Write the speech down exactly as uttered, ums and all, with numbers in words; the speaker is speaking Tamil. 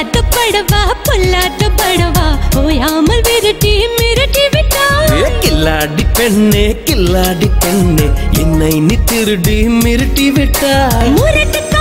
பொல்லாத படவா பொல்லாத படவா ஓயாமல் விரட்டி மிரட்டி விட்டாய். கில்லாடி பெண்ணே கில்லாடி பெண்ணே என்னை நீ திருடி மிரட்டி விட்டாய். முரட்டு